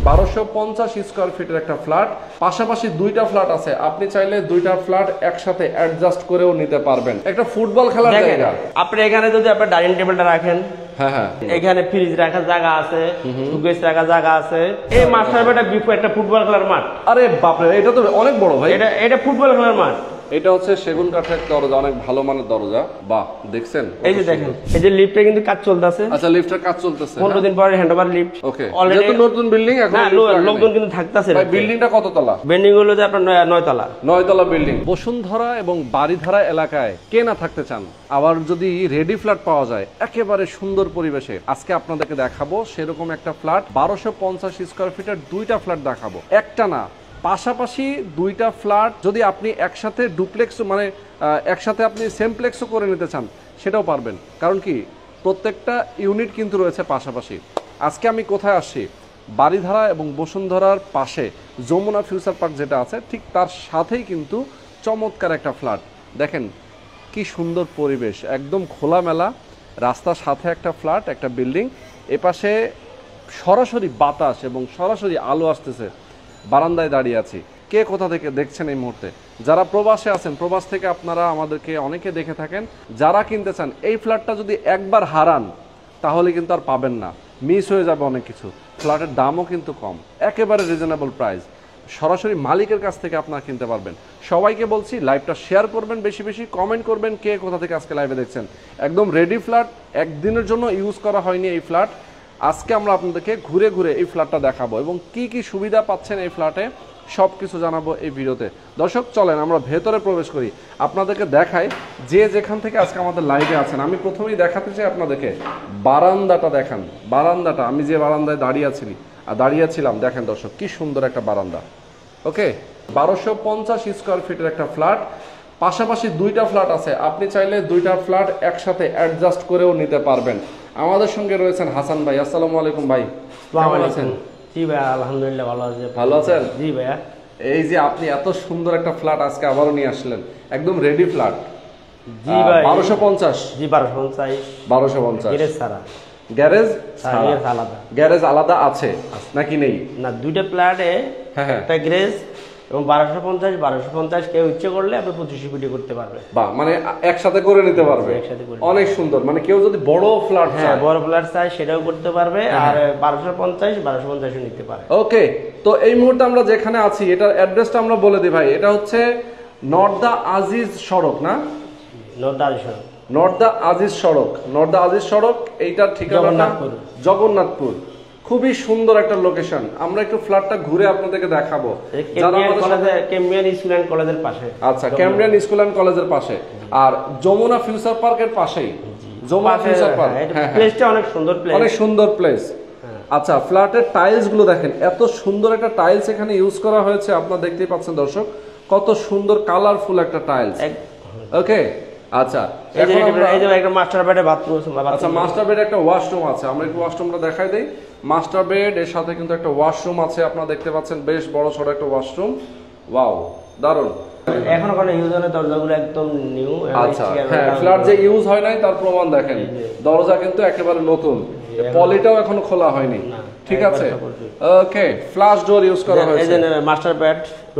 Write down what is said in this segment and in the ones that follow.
1250 square ফিটের একটা flat, পাশাপাশি দুইটা ফ্ল্যাট আছে, আপনি চাইলে দুইটা ফ্ল্যাট একসাথে অ্যাডজাস্ট করেও নিতে পারবেন। একটা ফুটবল খেলার জায়গা। আপনি এখানে যদি আপনি ডাইনিং টেবিলটা রাখেন, হ্যাঁ, এখানে ফ্রিজ রাখার জায়গা আছে, সুকেস রাখার জায়গা আছে। এই মাস্টার বেডটা বিপরীতে একটা ফুটবল খেলার মাঠ। আরে বাপরে, এটা তো অনেক বড় ভাই। এটা ফুটবল খেলার মাঠ। এটা হচ্ছে সেগুন কাঠের দরজা, অনেক ভালো মানের দরজা। বাহ, দেখছেন? এই যে দেখেন, এই যে লিফটে কিন্তু কাজ চলতেছে। আচ্ছা, লিফটের কাজ চলতেছে। 15 দিন পরে হ্যান্ডওভার লিফট। ওকে, যেহেতু নতুন বিল্ডিং, এখন লোকজন কিন্তু থাকতেছে। ভাই, বিল্ডিংটা কত তলা? বিল্ডিং হলো যে আপনার 9 তলা। 9 তলা বিল্ডিং। বসুন্ধরা এবং বাড়িধারা এলাকায় কে না থাকতে চান? আবার যদি রেডি ফ্ল্যাট পাওয়া যায় একেবারে সুন্দর পরিবেশে, আজকে আপনাদেরকে দেখাবো সেরকম একটা ফ্ল্যাট। 1250 স্কয়ার ফিটের দুইটা ফ্ল্যাট দেখাবো, একটা না, পাশাপাশি দুইটা ফ্ল্যাট। যদি আপনি একসাথে ডুপ্লেক্স মানে একসাথে আপনি সেমপ্লেক্সও করে নিতে চান সেটাও পারবেন, কারণ কি প্রত্যেকটা ইউনিট কিন্তু রয়েছে পাশাপাশি। আজকে আমি কোথায় আসছি? বাড়িধারা এবং বসুন্ধরার পাশে যমুনা ফিউচার পার্ক যেটা আছে, ঠিক তার সাথেই কিন্তু চমৎকার একটা ফ্ল্যাট। দেখেন কি সুন্দর পরিবেশ, একদম খোলামেলা রাস্তার সাথে একটা ফ্ল্যাট, একটা বিল্ডিং। এপাশে সরাসরি বাতাস এবং সরাসরি আলো আসতেছে। বারান্দায় দাঁড়িয়ে আছি। কে কোথা থেকে দেখছেন এই মুহূর্তে? যারা প্রবাসে আছেন, প্রবাস থেকে আপনারা আমাদেরকে অনেকে দেখে থাকেন। যারা কিনতে চান, এই ফ্ল্যাটটা যদি একবার হারান তাহলে কিন্তু আর পাবেন না, মিস হয়ে যাবে অনেক কিছু। ফ্ল্যাটের দামও কিন্তু কম, একেবারে রিজনেবল প্রাইস। সরাসরি মালিকের কাছ থেকে আপনারা কিনতে পারবেন। সবাইকে বলছি লাইভটা শেয়ার করবেন, বেশি বেশি কমেন্ট করবেন কে কোথা থেকে আজকে লাইভে দেখছেন। একদম রেডি ফ্ল্যাট, একদিনের জন্য ইউজ করা হয়নি এই ফ্ল্যাট। আজকে আমরা আপনাদেরকে ঘুরে ঘুরে এই ফ্ল্যাটটা দেখাবো এবং কি কি সুবিধা পাচ্ছেন এই ফ্ল্যাটে সব কিছু জানাবো এই ভিডিওতে। দর্শক চলেন আমরা ভেতরে প্রবেশ করি, আপনাদেরকে দেখাই যে যেখান থেকে আজকে আমাদের লাইভে আছেন। আমি প্রথমেই দেখাতে চাই আপনাদেরকে বারান্দাটা। দেখান বারান্দাটা, আমি যে বারান্দায় দাঁড়িয়েছিলাম দেখেন দর্শক, কি সুন্দর একটা বারান্দা। ওকে, 1250 স্কয়ার ফিটের একটা ফ্ল্যাট, পাশাপাশি দুইটা ফ্ল্যাট আছে, আপনি চাইলে দুইটা ফ্ল্যাট একসাথে অ্যাডজাস্ট করেও নিতে পারবেন। আমাদের সঙ্গে রয়েছেন হাসান ভাই। আসসালামু আলাইকুম ভাই, কেমন আছেন? জি ভাই, আলহামদুলিল্লাহ ভালো আছি। ভালো আছেন? জি ভাইয়া। এই যে আপনি এত সুন্দর একটা ফ্ল্যাট আজকে আবারও নিয়ে আসলেন, একদম রেডি ফ্ল্যাট। জি ভাই, 1250। জি 1250। গ্যারেজ ছাড়া। গ্যারেজ আলাদা? গ্যারেজ আলাদা আছে নাকি নেই? না, দুইটা ফ্ল্যাটে একটা গ্যারেজ এবং 1250 কেউ ইচ্ছে করলে আপনি 25 ফিট করতে পারবে। বা মানে একসাথে করে নিতে পারবে, অনেক সুন্দর। মানে কেউ যদি বড় ফ্ল্যাট চায়, বড় ফ্ল্যাট চায় সেটাও করতে পারবে, আর 1250 নিতে পারে। ওকে, তো এই মুহূর্তে আমরা যেখানে আছি এটার অ্যাড্রেসটা আমরা বলে দিই ভাই। এটা হচ্ছে নর্থ দা আজিজ সড়ক, না? নর্থ দা আজিজ সড়ক। নর্থ দা আজিজ সড়ক, এইটার ঠিকানা জগন্নাথপুর। খুবই সুন্দর একটা লোকেশন। আমরা একটু ফ্ল্যাটটা ঘুরে আপনাদেরকে দেখাবো। ক্যাম্ব্রিয়ান স্কুল এন্ড কলেজের পাশে। আচ্ছা, ক্যাম্ব্রিয়ান স্কুল এন্ড কলেজের পাশে, আর যমুনা ফিউচার পার্কের পাশেই। যমুনা ফিউচার পার্ক, প্লেসটা অনেক সুন্দর প্লেস, অনেক সুন্দর প্লেস। আচ্ছা, ফ্ল্যাটের টাইলস গুলো দেখেন, এত সুন্দর একটা টাইলস এখানে ইউজ করা হয়েছে। আপনারা দেখতেই পাচ্ছেন দর্শক, কত সুন্দর কালারফুল একটা টাইলস। ওকে, আচ্ছা, এই যে একটা মাস্টার বেডে বাথরুম আছে। আচ্ছা, মাস্টার বেডে একটা ওয়াশরুম আছে, আমরা একটু ওয়াশরুমটা দেখাই দেই। মাস্টার বেড এর সাথে কিন্তু একটা ওয়াশরুম আছে, আপনারা দেখতে পাচ্ছেন, বেশ বড় সড়ো একটা ওয়াশরুম। ওয়াও, দারুণ। এখনো কোনো ইউজ হয় না, দরজাগুলো একদম নিউ। আচ্ছা, হ্যাঁ, ফ্ল্যাট যে ইউজ হয় নাই তার প্রমাণ দেখেন, দরজা কিন্তু একেবারে নতুন, পলিটাও এখনো খোলা হয়নি। ঠিক আছে, ওকে, ফ্ল্যাশ ডোর ইউজ করা হয়েছে। এই যে মাস্টার বেড,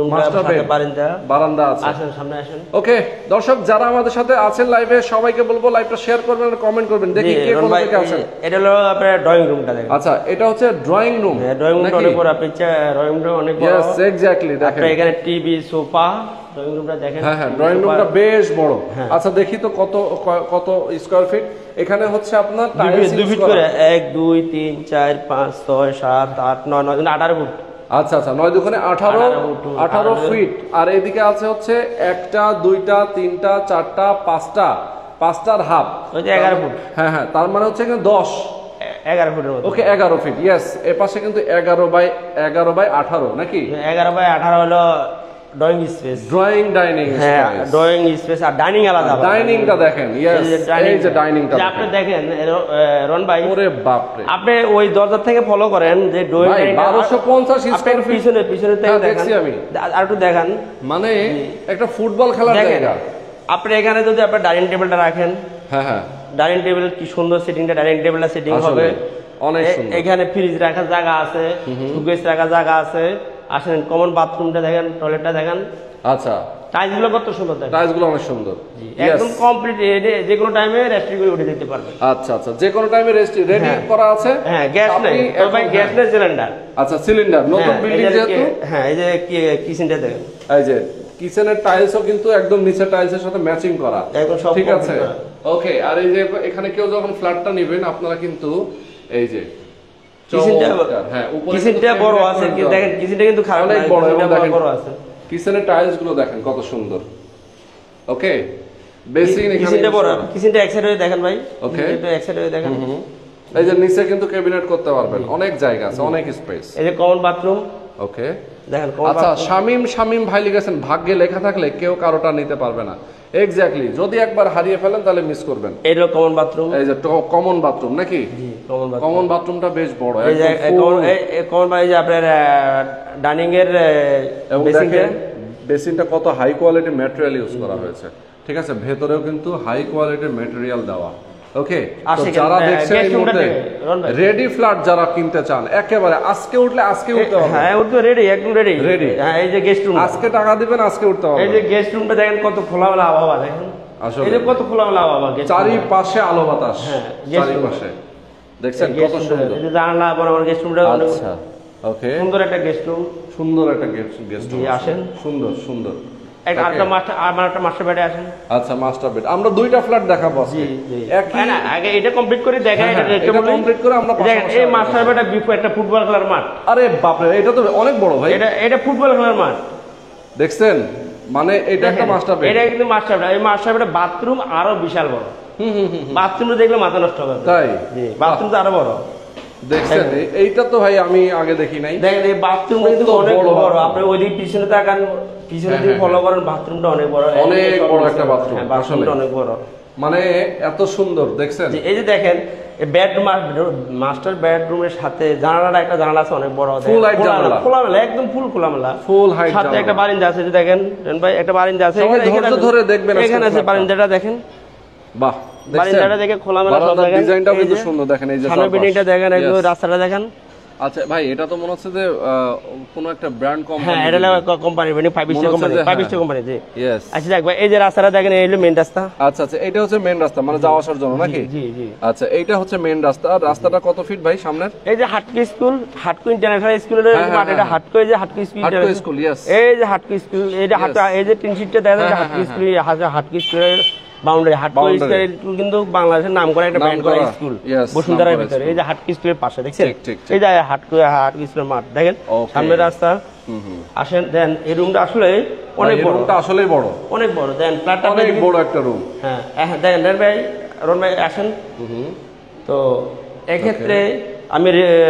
বারান্দা আছে, আসেন সামনে আসেন। ওকে, দর্শক যারা আমাদের সাথে আছেন লাইভে, সবাইকে বলবো লাইভটা শেয়ার করবেন আর কমেন্ট করবেন। দেখি কে কোন থেকে আছেন। এটা হলো আপনার ড্রয়িং রুমটা দেখেন। আচ্ছা, এটা হচ্ছে ড্রয়িং রুম। ড্রয়িং রুমটা অনেক বড়, আপনি ড্রয়িং রুম অনেক বড়। यस, এক্স্যাক্টলি। দেখেন এখানে টিভি, সোফা, ড্রয়িং রুমটা দেখেন। হ্যাঁ, ড্রয়িং রুমটা বেশ বড়। আচ্ছা, দেখি তো কত স্কয়ার ফিট। এখানে হচ্ছে আপনার টাইলস 2 ফিট করে, 1 2 3 4 5 6 7 8 9 9 18 ফুট। আচ্ছা আচ্ছা, 9 দুগুণে 18 ফিট। আর এদিকে আছে হচ্ছে 1টা 2টা 3টা 4টা 5টার হাফ, 11 ফুট। হ্যাঁ হ্যাঁ, তার মানে হচ্ছে এখানে 11 ফুটের মতো। ওকে, 11 ফিট। ইয়েস, এর পাশে কিন্তু 11 বাই 18 নাকি? 11 বাই 18 হলো drawing space, dining space. Drawing space আর ডাইনিং আলাদা। ডাইনিংটা দেখেন, ইয়েস, এই যে ডাইনিংটা আপনি দেখেন রন ভাই। ওরে বাপ রে, আপনি ওই দরজা থেকে ফলো করেন যে ড্রয়িং 1250 স্কয়ার ফিট। পিছনে থেকে দেখছি আমি, আর একটু দেখান। মানে একটা ফুটবল খেলার জায়গা। আপনি এখানে যদি আপনি ডাইনিং টেবিলটা রাখেন, হ্যাঁ, ডাইনিং টেবিল কি সুন্দর সেটিংটা, ডাইনিং টেবিলটা সেটিং হবে। অনেক সুন্দর। এখানে ফ্রিজ রাখার জায়গা আছে, সুকেস রাখার জায়গা আছে। আসেন কমন বাথরুমটা দেখেন, টয়লেটটা দেখেন। আচ্ছা, টাইলস গুলো কত সুন্দর দেখেন, টাইলস গুলো অনেক সুন্দর, একদম কমপ্লিট। যে কোনো টাইমে রেস্ট্রি করে উঠে দিতে পারবে। আচ্ছা আচ্ছা, যে কোনো টাইমে রেডি করা আছে। হ্যাঁ, গ্যাস নাই ভাই, গ্যাস নেই, সিলিন্ডার। আচ্ছা, সিলিন্ডার, নতুন বিল্ডিং যেহেতু। হ্যাঁ, এই যে কিচেনটা দেখেন, এই যে কিচেনের টাইলসও কিন্তু একদম নিচের টাইলসের সাথে ম্যাচিং করা, একদম সব ঠিক আছে। complete করা। ওকে, আর এই যে এখানে কেউ যখন ফ্ল্যাটটা নেবেন আপনারা কিন্তু এই যে কিচেনটা, হ্যাঁ, উপরে কিচেনটা বড় আছে, দেখেন কিচেনটা কিন্তু খারাপ অনেক না, বড়, এবং কিচেনটা দেখেন বড় আছে। কিচেনের টাইলস গুলো দেখেন কত সুন্দর। ওকে, বেসিন এখানে কিচেনটা বড়, কিচেনটা এক সাইড হয়ে দেখেন ভাই, Okay. এটা এক সাইড হয়ে দেখেন। এই যে নিচে কিন্তু ক্যাবিনেট করতে পারবেন, অনেক জায়গা আছে, অনেক স্পেস। এই যে কমন বাথরুম ওকে, দেখেন, কমন আচ্ছা, বাথরুম। শামিম ভাই লিখেছেন ভাগ্যে লেখা থাকলে কেউ কারোটা নিতে পারবে না। এক্স্যাক্টলি, যদি একবার হারিয়ে ফেলেন তাহলে মিস করবেন। এই হলো কমন বাথরুম। এই যে কমন বাথরুম নাকি? জি, কমন বাথরুম। কমন বাথরুমটা বেশ বড়, এই যে কমন এই যে আপনার ডাইনিং এর এবং বেসিনটা, দেখেন বেসিনটা কত হাই কোয়ালিটি ম্যাটেরিয়াল ইউজ করা হয়েছে, ঠিক আছে। ভেতরেও কিন্তু হাই কোয়ালিটির ম্যাটেরিয়াল দেওয়া। ওকে, আর তো সেখানে যারা দেখছেন এই guest room টা মুহূর্তে দেখে, রন ভাই। রেডি ফ্ল্যাট যারা কিনতে চান, একেবারে আজকে উঠলে আজকে উঠতে হবে। হ্যাঁ, ওটা রেডি, একদম রেডি। Ready। হ্যাঁ, এই যে গেস্ট রুম, আজকে টাকা দিবেন, আজকে উঠতে হবে। এই যে গেস্ট রুমটা দেখেন কত খোলামেলা আবহাওয়া দেখেন, আসলে এই যে কত খোলামেলা আবহাওয়া guest room টা। চারিপাশে আলো বাতাস, হ্যাঁ, guest room। চারিপাশে দেখছেন guest কত room টা, সুন্দর। এই যে জানালা বরাবর গেস্ট রুমটা অনেক আচ্ছা, ওকে, সুন্দর একটা গেস্ট রুম। সুন্দর একটা গেস্ট জি, রুম, আসেন। সুন্দর সুন্দর। একটা Okay. আরেকটা মাস্টার, আমার একটা মাস্টার বেডে আসেন। আচ্ছা, মাস্টার বেড আমরা দুইটা ফ্ল্যাট দেখাবো আজকে। একই না, আগে এটা কমপ্লিট করে দেখেন, হ্যাঁ, এটা complete করে আমরা দেখেন। পাশাপাশি এই মাস্টার বেডটা বিপো একটা ফুটবল খেলার মাঠ, আরে বাপরে, এটা তো অনেক বড় ভাই। এটা ফুটবল খেলার মাঠ দেখছেন, মানে এটা একটা মাস্টার বেড। এটা কিন্তু মাস্টার বেড। এই মাস্টার বেডের বাথরুম আরো বিশাল বড়। বাথরুমটা দেখলে মাথা নষ্ট হবে। তাই? জি, বাথরুম তো আরো বড়। দেখছেন, এইটা তো ভাই আমি আগে দেখি নাই। দেখেন এই বাথরুমটা কিন্তু কত অনেক বড় বড়। bathroom। আপনি ওইদিকে পিছনে তাকান, পিছনে দিকে হ্যাঁ, ফলো করেন, বাথরুমটা অনেক বড়, অনেক বড় একটা bathroom, হ্যাঁ, বাথরুমটা আসলে। অনেক বড়। মানে এত সুন্দর, দেখছেন। যে এই যে দেখেন, এই বেডরুম, মাস্টার বেডরুমের সাথে জানালাটা, একটা জানালা আছে অনেক বড়, Full height জানালা। খোলামেলা, একদম ফুল খোলামেলা, ফুল হাইট সাথে একটা বারিন্দা আছে। যে দেখেন রেন ভাই, একটা বারিন্দা আছে, সবাই ধৈর্য ধরে দেখবেন আজকের এখানে আছে ফ্ল্যাটটা। বারিন্দাটা দেখেন, বাহ, বারিন্দাটা দেখে খোলামেলা সব দেখেন। ডিজাইনটাও এই কিন্তু যে সুন্দর, দেখেন এই যে সামনের চারপাশ। বিল্ডিংটা দেখেন, একদম Yes. রাস্তাটা দেখেন। আচ্ছা ভাই, এটা তো মনে হচ্ছে যে কোনো একটা ব্র্যান্ড হ্যাঁ, কোম্পানি। এটা কোম্পানি, মানে 5 স্টার কোম্পানি, 5 স্টার কোম্পানি। জি, ইয়েস। আচ্ছা দেখ ভাই, এই যে রাস্তাটা দেখেন, এই হলো মেইন রাস্তা। আচ্ছা আচ্ছা, এটা হচ্ছে মেইন রাস্তা, মানে যাওয়া আসার জন্য নাকি? জি জি। আচ্ছা, এইটা হচ্ছে মেইন রাস্তা। আর রাস্তাটা কত ফিট ভাই সামনের? এই যে হাটকো স্কুল, হাটকো ইন্টারন্যাশনাল স্কুলের হ্যাঁ, মাঠ, এটা হ্যাঁ। হাটকো, এই যে হাটকো স্কুল, হাটকো স্কুল, yes। এই যে হাটকো স্কুল, এই যে হাটকো, এই যে টিন শিটটা দেখা যায়, হ্যাঁ, হাটকো হ্যাঁ, স্কুল, হাটকো স্কুলের বাউন্ডারি। হাটকো Boundary। স্কুল কিন্তু বাংলাদেশের নাম করা একটা নাম ব্যান্ড করা করা, স্কুল, yes, বসুন্ধরার নাম করা ভিতরে। স্কুল। এই যে হাটকো স্কুলের পাশে দেখছেন, ঠিক, ঠিক, ঠিক। এই যে হাটকো স্কুলের মাঠ দেখেন, Okay. সামনের রাস্তা। আসেন দেন, এই রুমটা আসলে অনেক বড়, রুমটা আসলেই বড়, অনেক বড়। দেন ফ্ল্যাটটা অনেক বড় একটা রুম। হ্যাঁ, হ্যাঁ, দেখেন দেন ভাই, রন ভাই আসেন। তো এক্ষেত্রে আমি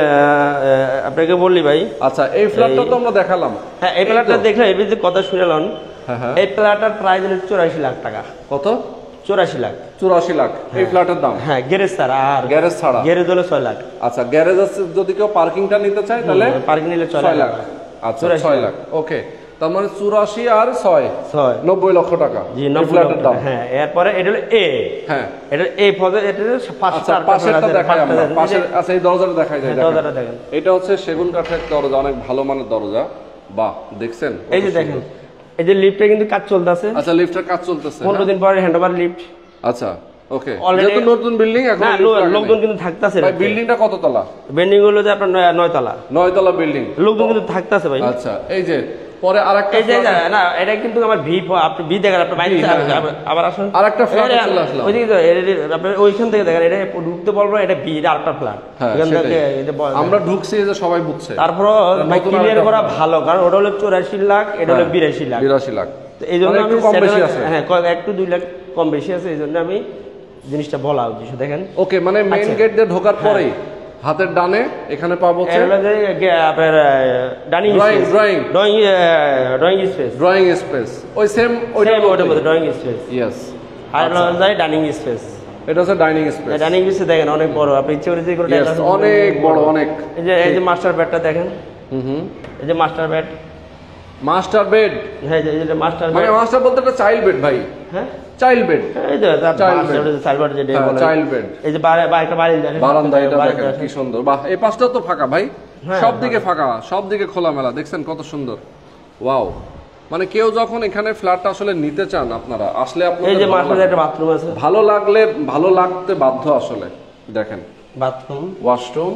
আপনাকে বললি ভাই, আচ্ছা, এই ফ্ল্যাটটা তো আমরা দেখালাম। হ্যাঁ, এই প্ল্যাটটা দেখলে এর যে কথা শুনলাম, হ্যাঁ, হ্যাঁ। এই প্ল্যাটটার প্রাইস হলো 84 লাখ টাকা। কত? 84 লাখ। 84 লাখ এই ফ্ল্যাটের দাম? হ্যাঁ, গ্যারেজ ছাড়া। আর গ্যারেজ ছাড়া? গ্যারেজ হলো 6 লাখ। আচ্ছা, গ্যারেজ আছে, যদি কেউ পার্কিংটা নিতে চায় তাহলে পার্কিং নিলে 6 লাখ। আচ্ছা, 6 লাখ। ওকে, তার মানে 84 আর 6 90 লক্ষ টাকা জি, এই 90 ফ্ল্যাটের দাম। হ্যাঁ, এরপরে এটা হলো এ। হ্যাঁ, এটা এ পদে, এটা আচ্ছা, পাশেরটা দেখাই আমরা। পাশের, আচ্ছা, এই দরজাটা দেখাই যায়। দরজাটা দেখেন, এটা হচ্ছে সেগুন কাঠের দরজা, অনেক ভালো মানের দরজা। বাহ, দেখছেন? এই যে দেখেন, এই যে লিফটে কিন্তু কাজ চলতেছে। আচ্ছা, লিফটের কাজ চলতেছে। 15 দিন পরে হ্যান্ডওভার লিফট। আচ্ছা, ওকে। Already- যেহেতু নতুন বিল্ডিং, এখন না, lift লাগে লোকজন নাই। কিন্তু থাকতেছে। ভাই, বিল্ডিংটা কত তলা? বিল্ডিং গুলো যে আপনার 9 তলা, 9 তলা বিল্ডিং। লোকজন কিন্তু থাকতেছে ভাই। আচ্ছা, এই যে পরে আরেকটা এই যে না, এটা কিন্তু আমার ভি, আপনি ভি দেখেন, আপনি বাইরে আবার আসুন, আরেকটা ফ্ল্যাটে চলে আসলাম। ওইদিকে তো আপনার ওইখান থেকে দেখেন, এটা ঢুকতে বলবো, এটা ভি, এটা আরেকটা ফ্ল্যাট। হ্যাঁ, এখান থেকে সেটাই। এটা আমরা ঢুকছি, এই যে সবাই বুঝছে। তারপর নতুন ক্লিয়ার আরেকটা করা flat। ভালো, কারণ ওটা হলো 84 লাখ, এটা হলো 82 লাখ। 82 লাখ। তো এই জন্য মানে আমি একটু কম বেশি আছে। হ্যাঁ, একটু 2 লাখ কম বেশি আছে, এই জন্য আমি জিনিসটা বলা উচিত। দেখেন, ওকে, মানে মেইন আচ্ছা। গেট দিয়ে ঢোকার পরেই হাতের ডানে এখানে পাবো হচ্ছে এটা হলো যে আপনার dining Drawing, space, drawing। Drawing space, drawing space, ওই সেম ওইটার মধ্যে ড্রয়িং স্পেস। ইয়েস। আর হলো যায় ডাইনিং স্পেস। এটা হচ্ছে ডাইনিং স্পেস। ডাইনিং স্পেস দেখেন, অনেক বড়। আপনি ইচ্ছে করে যে কোনো Yes, অনেক বড়, অনেক। এই যে মাস্টার বেডটা দেখেন, এই যে মাস্টার বেড, মাস্টার বেড, হ্যাঁ যেটা মাস্টার মানে মাস্টার বলতে একটা চাইল্ড বেড ভাই, হ্যাঁ চাইল্ড বেড, এই যে Child bed. সাইবার যেটা বলে চাইল্ড বেড। এই যে একটা বারান্দা বারান্দা, এটা দেখেন কি সুন্দর। বাহ, এই পাশটাও তো ফাঁকা ভাই, হ্যাঁ, সব দিকে ফাঁকা, সব দিকে খোলামেলা, দেখছেন কত সুন্দর। ওয়াও, মানে কেউ যখন এখানে ফ্ল্যাটটা আসলে নিতে চান, আপনারা আসলে এই আপনাদের যে মাস্টার একটা বাথরুম আছে, ভালো লাগলে ভালো লাগতে বাধ্য আসলে। দেখেন বাথরুম, ওয়াশরুম,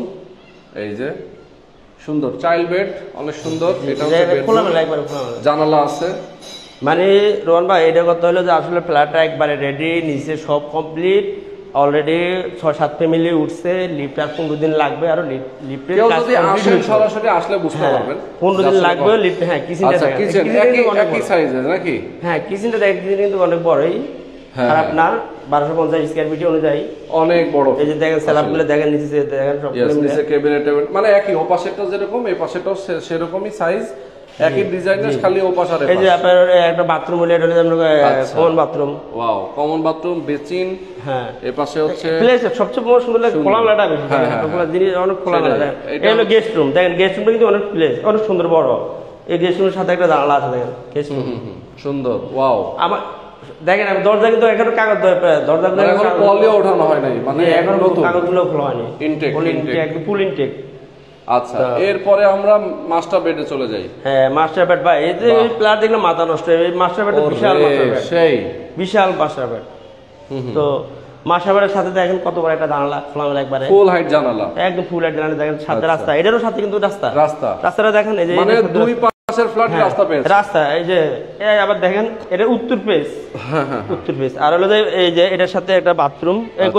এই যে সুন্দর চাইল্ড বেড, অনেক সুন্দর। এটা হচ্ছে bedroom, খোলামেলা একবার খোলামেলা। জানালা আছে। মানে রোহন ভাই এটা করতে হলো যে আসলে ফ্ল্যাটটা একবারে রেডি, নিচে সব কমপ্লিট, অলরেডি 6-7 ফ্যামিলি উঠছে, লিফট আর 15 দিন লাগবে, আর লিফটের কেউ কাজ যদি আসেন সরাসরি আসলে বুঝতে পারবেন 15 দিন লাগবে লিফট। হ্যাঁ কিচেনটা আচ্ছা, দেখেন, কিচেন কিচেনটা কিন্তু অনেক একই বড়। সাইজের নাকি? হ্যাঁ কিচেনটা দেখেন, কিচেন কিন্তু অনেক বড়ই, হ্যাঁ, খারাপ না, 1250 স্কয়ার ফিট অনুযায়ী। অনেক বড়। এই যে দেখেন স্ল্যাবগুলো দেখেন, নিচে দেখেন সব Yes, নিচে ক্যাবিনেট, মানে একই, ও পাশেরটা যেরকম এই পাশেরটাও সেরকমই সাইজ, একই ডিজাইনের, খালি ও পাশে। এই যে আপনার একটা বাথরুম হলে এটা হলো common bathroom. Wow, common bathroom, basin, হ্যাঁ এই পাশে হচ্ছে প্লেস সবচেয়ে বড় সুন্দর লাগে খোলামেলাটা বেশি, হ্যাঁ, হ্যাঁ, খোলা জিনিস অনেক খোলামেলা। সেটাই। দেখেন এটা এটা হলো গেস্ট রুম, দেখেন গেস্ট রুমটা কিন্তু অনেক প্লেস, অনেক সুন্দর বড়। এই গেস্ট রুমের সাথে একটা জানালা আছে, দেখেন গেস্ট রুম সুন্দর। ওয়াও, আমার দেখেন দরজা কিন্তু এখনো কাগজ দরজা মানে এখন পলিও ওঠানো হয় নাই, মানে এখন নতুন কাগজগুলো খোলা হয়নি, Intake, intake। একদম ফুল ইনটেক। আচ্ছা, এরপরে আমরা মাস্টার বেডে চলে যাই। হ্যাঁ মাস্টার বেড ভাই, এই যে বাহ। প্লাট দেখলে মাথা নষ্ট, এই মাস্টার বেড বিশাল মাস্টার বেড, সেই বিশাল মাস্টার বেড। তো মাস্টার বেডের সাথে দেখেন কত বড় একটা জানালা, খোলামেলা একবারে ফুল হাইট জানালা, একদম ফুল একটা জানালা, দেখেন সাথে আচ্ছা। রাস্তা, এটারও সাথে কিন্তু রাস্তাটা দেখেন, এই যে মানে এই যে দুই পাশের ফ্ল্যাট হ্যাঁ, রাস্তা পেয়েছে। রাস্তা, এই যে এই আবার দেখেন এটা উত্তর পেস, উত্তর পেস। আর হলো যে এই যে এটার সাথে একটা বাথরুম,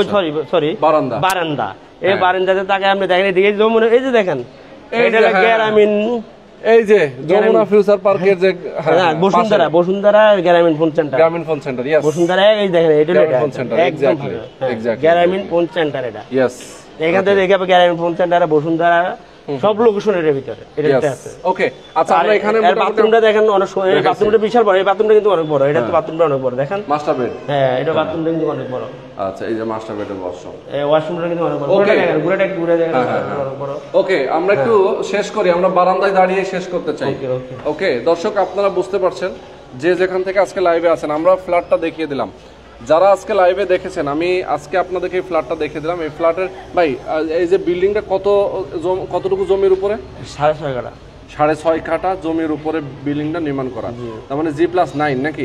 সরি বারান্দা। বারান্দা। এই হ্যাঁ। বারান্দাতে তাকে আপনি দেখেন, এদিকে যেমন এই যে দেখেন এই এটা যে, হলো হ্যাঁ। গ্রামীণ, এই যে যমুনা ফিউচার পার্কের যে হ্যাঁ Bashundhara Grameenphone centre, Grameenphone centre, yes, Bashundhara, এই দেখেন এটা Grameenphone centre, exactly, exactly, Grameenphone centre এটা। ইয়েস, এখান থেকে দেখে গ্রামীণ ফোন সেন্টার, বসুন্ধরা, সব লোকেশনের ভিতরে এটা আছে। ওকে, আচ্ছা আমরা এখানে বাথরুমটা দেখেন অনেক, এই বাথরুমটা বিশাল বড়, এই বাথরুমটা কিন্তু অনেক বড়, এটা তো বাথরুমটা অনেক বড় দেখেন। মাস্টার বেড, হ্যাঁ এটা বাথরুমটা কিন্তু অনেক বড়। আচ্ছা, এই যে মাস্টার বেডের ওয়াশরুম, এই ওয়াশরুমটা কিন্তু অনেক বড়, Okay. ঘুরে দেখেন অনেক বড়। ওকে, আমরা একটু শেষ করি, আমরা বারান্দায় দাঁড়িয়ে শেষ করতে চাই। Okay, okay. ওকে দর্শক, আপনারা বুঝতে পারছেন যে যেখান থেকে আজকে লাইভে আছেন, আমরা ফ্ল্যাটটা দেখিয়ে দিলাম। যারা আজকে লাইভে দেখেছেন, আমি আজকে আপনাদেরকে এই ফ্ল্যাটটা দেখিয়ে দিলাম। এই ফ্ল্যাটের ভাই, এই যে বিল্ডিংটা কতটুকু জমির উপরে? 6.5 কাঠা, 6.5 কাঠা জমির উপরে বিল্ডিংটা নির্মাণ করা, তার মানে G+9 নাকি?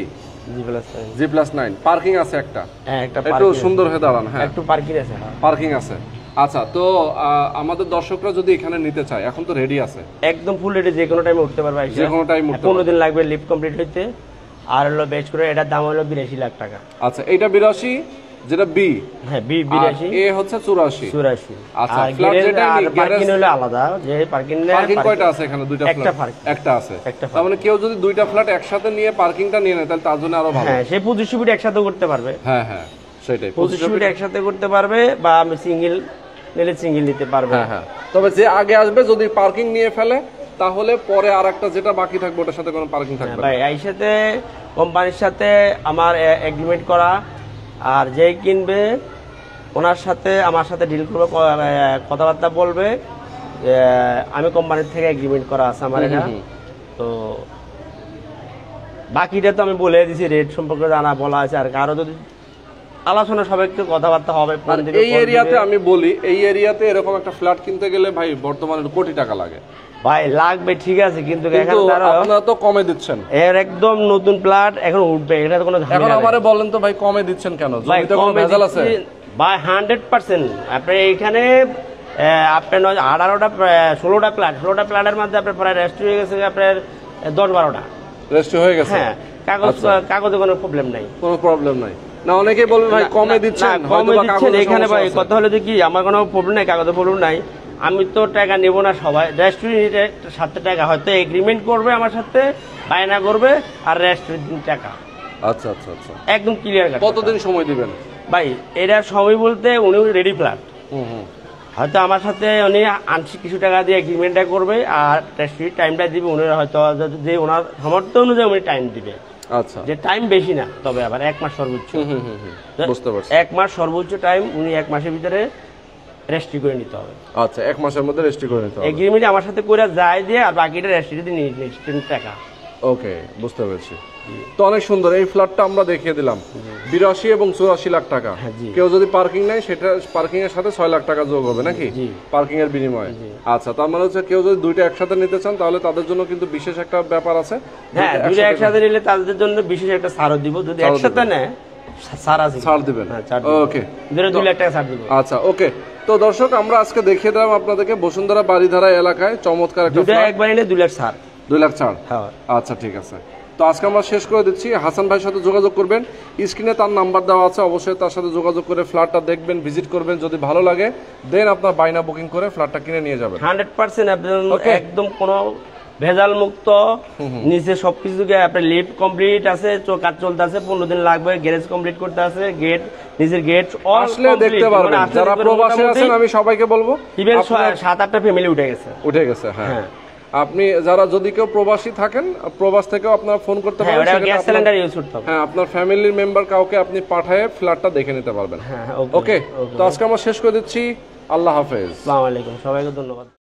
G+9 পার্কিং আছে একটা, হ্যাঁ একটা একটু সুন্দর হয়ে দাঁড়ান, হ্যাঁ একটু পার্কিং আছে, হ্যাঁ পার্কিং আছে। আচ্ছা, তো আমাদের দর্শকরা যদি এখানে নিতে চায়, এখন তো রেডি আছে, একদম ফুল রেডি, যে কোনো টাইমে উঠতে পারবে, যে কোনো টাইম উঠতে 15 দিন লাগবে লিফট কমপ্লিট হইতে। আর হলো বেচ করে এটার দাম হলো 82 লাখ টাকা। আচ্ছা, এইটা 82, যেটা বি, হ্যাঁ 82, এ হচ্ছে 84। 84। আচ্ছা, আর ফ্ল্যাট যেটা আর গ্যারেজ, পার্কিং হলো আলাদা, যে পার্কিং পার্কিং কয়টা আছে এখানে? দুইটা একটা ফ্ল্যাট, parking। একটা আছে। একটা তার মানে কেউ যদি দুইটা ফ্ল্যাট একসাথে নিয়ে পার্কিংটা নিয়ে নেয়, তাহলে তার জন্য আরো ভালো। হ্যাঁ সে 25 ফিট একসাথে করতে পারবে, হ্যাঁ হ্যাঁ সেটাই, 25 ফিট একসাথে করতে পারবে, বা আমি সিঙ্গেল নিলে সিঙ্গেল নিতে পারবে। হ্যাঁ হ্যাঁ। তবে যে আগে আসবে যদি পার্কিং নিয়ে ফেলে, তাহলে পরে আরেকটা যেটা বাকি থাকবে ওটার সাথে কোনো পার্কিং থাকবে না। ভাই এই সাথে কোম্পানির সাথে আমার এগ্রিমেন্ট করা, আর যেই কিনবে ওনার সাথে আমার সাথে ডিল করবে, কথাবার্তা বলবে, আমি কোম্পানির থেকে এগ্রিমেন্ট করা আছে আমার এটা। তো বাকিটা তো আমি বলে দিছি, রেট সম্পর্কে জানা বলা আছে, আর কারো যদি আলোচনা সবাইকে কথাবার্তা হবে। আর এই এরিয়াতে আমি বলি, এই এরিয়াতে এরকম একটা ফ্ল্যাট কিনতে গেলে ভাই বর্তমানে কোটি টাকা লাগে ভাই, লাগবে ঠিক আছে, কিন্তু কিন্তু আপনারা তো কমে দিচ্ছেন। এর একদম নতুন প্লাট এখন উঠবে, এটা তো কোনো এখন ঝামেলা নেই। আমারে বলেন তো ভাই, কমে দিচ্ছেন কেন? ভাই জমিতে কোনো কমে ভেজাল আছে? দিচ্ছি ভাই 100%। আপনার এইখানে আপনার 18টা 16টা প্লাটের মধ্যে আপনার প্রায় রেস্ট হয়ে গেছে আপনার 10-12টা রেজিস্ট্রি হয়ে গেছে? হ্যাঁ, কাগজে কোনো প্রবলেম নাই, কোনো প্রবলেম নাই না? অনেকেই বলবে ভাই কমে দিচ্ছেন, কমে হয়তোবা দিচ্ছেন কাগজে এখানে ভাই। সমস্যা আছে। কথা হলো যে কি, আমার কোনো প্রবলেম নাই, কাগজে প্রবলেম নাই, আমি তো টাকা নেব না, সবাই রেস্টুরেন্টের সাথে টাকা হয়তো এগ্রিমেন্ট করবে আমার সাথে, বায়না করবে, আর রেস্টুরেন্ট টাকা আচ্ছা আচ্ছা আচ্ছা, একদম ক্লিয়ার। কতদিন সময় দিবেন ভাই এটা সময় বলতে উনি রেডি ফ্ল্যাট, হয়তো আমার সাথে উনি আংশিক কিছু টাকা দিয়ে এগ্রিমেন্টটা করবে, আর রেস্টুরেন্ট টাইমটা দিবে উনি, হয়তো যে ওনার সামর্থ্য অনুযায়ী উনি টাইম দিবে। আচ্ছা, যে টাইম বেশি না, তবে আবার 1 মাস সর্বোচ্চ, বুঝতে পারছি। 1 মাস সর্বোচ্চ টাইম, উনি 1 মাসের ভিতরে রেস্ট্রি করে নিতে হবে। আচ্ছা, 1 মাসের মধ্যে রেজিস্ট্রি করে নিতে হবে। এগ্রিমেন্ট আমার সাথে করে যায় দিয়ে, আর বাকিটা রেস্ট্রি দিয়ে নিয়ে টাকা। ওকে, বুঝতে পেরেছি। তো অনেক সুন্দর এই ফ্ল্যাটটা আমরা দেখিয়ে দিলাম 82 এবং 84 লাখ টাকা। জি। কেউ যদি পার্কিং নেয় সেটা পার্কিং এর সাথে 6 লাখ টাকা যোগ হবে নাকি জি। পার্কিং এর বিনিময়ে? আচ্ছা, তার মানে হচ্ছে কেউ যদি দুইটা একসাথে নিতে চান তাহলে তাদের জন্য কিন্তু বিশেষ একটা ব্যাপার আছে। হ্যাঁ, দুইটা একসাথে নিলে তাদের জন্য বিশেষ একটা ছাড়ও দিব। যদি একসাথে নেয় ছাড় আছে, ছাড় দিবেন। হ্যাঁ, ছাড় দিব। ওকে, দুটো 2 লাখ টাকা ছাড় দিব। আচ্ছা, ওকে। তো দর্শক, আমরা আজকে দেখিয়ে দিলাম আপনাদেরকে বসুন্ধরা বাড়িধারা এলাকায় চমৎকার একটা দুটো ফ্ল্যাট, একবার নিলে 2 লাখ ছাড়। 2 লাখ ছাড়। হ্যাঁ, আচ্ছা, ঠিক আছে। তো আজকে আমরা শেষ করে দিচ্ছি। হাসান ভাইয়ের সাথে যোগাযোগ করবেন, স্ক্রিনে তার নাম্বার দেওয়া আছে, অবশ্যই তার সাথে যোগাযোগ করে ফ্ল্যাটটা দেখবেন, ভিজিট করবেন। যদি ভালো লাগে দেন আপনার বাইনা বুকিং করে ফ্ল্যাটটা কিনে নিয়ে যাবেন। 100% Okay. একদম কোনো ভেজাল মুক্ত, নিচে সবকিছুকে আপনার লিফট কমপ্লিট আছে, কাজ চলতেছে, 15 দিন লাগবে, গ্যারেজ কমপ্লিট করতে আছে, গেট, নিচের গেট আসলে দেখতে পারবেন। যারা প্রবাসে আছেন আমি সবাইকে বলবো, ইভেন 7-8টা ফ্যামিলি উঠে গেছে। উঠে গেছে। হ্যাঁ, আপনি যারা যদি কেউ প্রবাসী থাকেন, প্রবাস থেকেও আপনারা ফোন করতে হ্যাঁ, পারেন। ওটা সেখানে গ্যাস আপনার- সিলিন্ডার ইউজ করতে হবে। হ্যাঁ, আপনার ফ্যামিলির মেম্বার কাউকে আপনি পাঠায়ে ফ্ল্যাটটা দেখে নিতে পারবেন। হ্যাঁ, ওকে, তো আজকে আমরা শেষ করে দিচ্ছি। আল্লাহ হাফেজ। আসসালামু আলাইকুম, সবাইকে ধন্যবাদ।